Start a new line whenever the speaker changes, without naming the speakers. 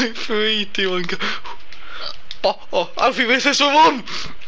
3, 2, 1, go. Oh, oh, Alfie versus my mum!